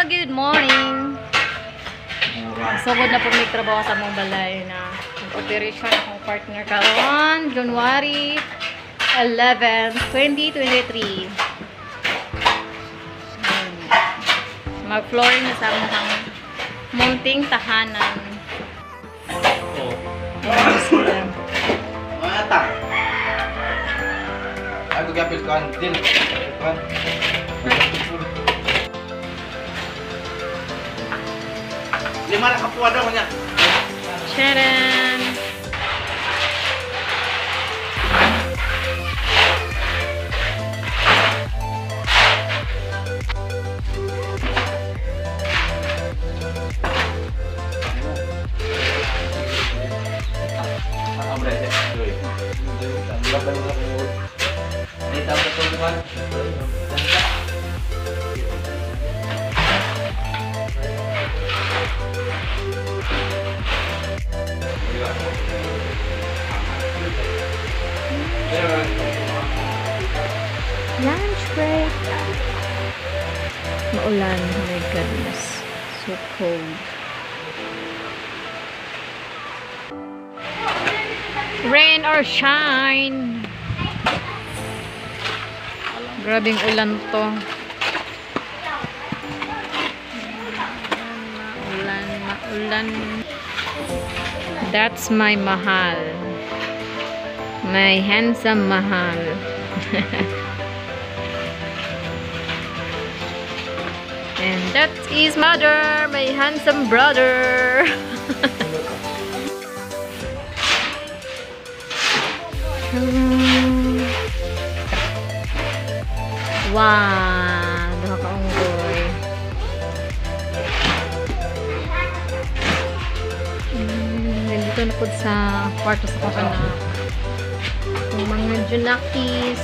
good morning. Sugod na po may trabaho sa mong balay na nag-operation akong partner karon January 11, 2023. Mag-flooring na sa among munting tahanan. Mata. Aku gapil kan din. Kan. Lima na kapuan daw niya. Sharon. Lunch break. Maulan. Oh my goodness. So cold. Rain or shine. Grabing ulan to. Maulan. That's my mahal. My handsome mahal. And that is mother, my handsome brother. Wow, nakakaunggoy. Nandito na po sa kwarto sa kakana. Yung mga junakis.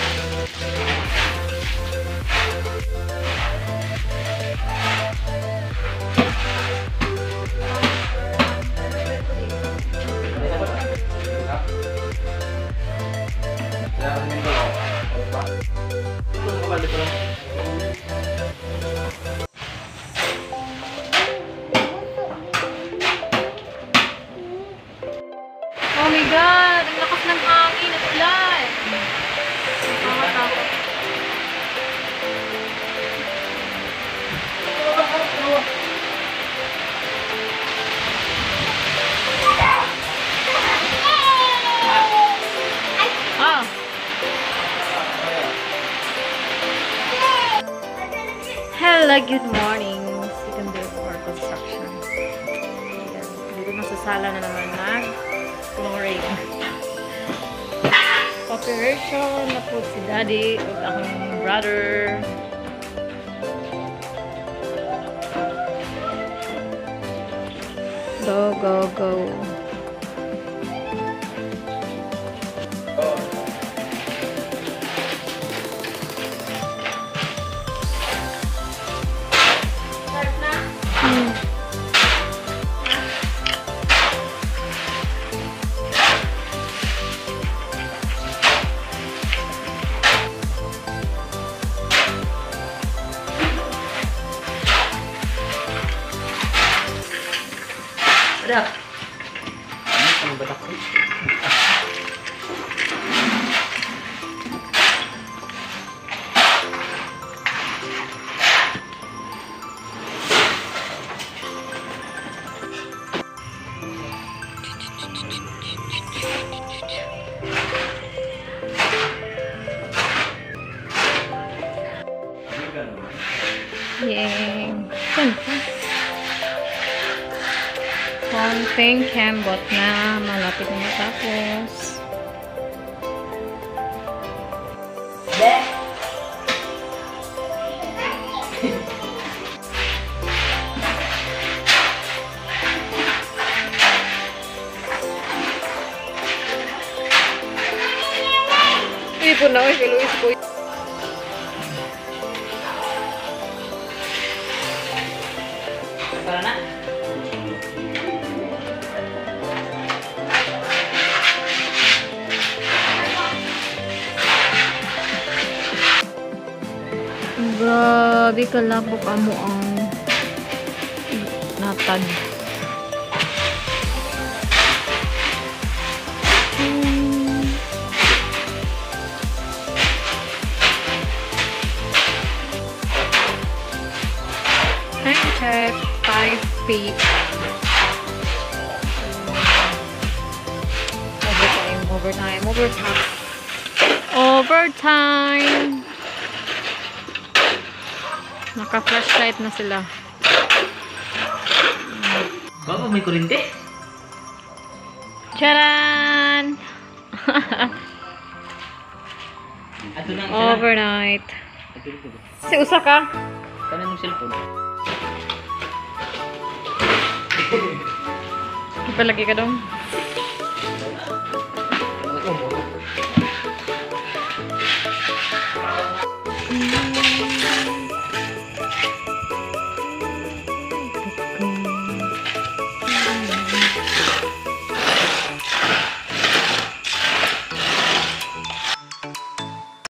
Oh my God! Ang lakas ng hangin at ulan! Nakakatakot. Oh! Hello, good morning! Second day for construction. Dito na sa sala na naman flooring. Operation na po si daddy at akong brother. Go, go, go. Ada. Ini kan badak. Yay. Konting kembot na, malapit na matapos. Ipon na kay Luis po. Para na. Grabe kalabok amo ang Hatag. Time check, 5 feet. Overtime. Naka-flashlight na sila. Baba, may kurente. Charan! Ato na ang Overnight. Si usa ka? Kanan yung cellphone. Ipalagi ka dong.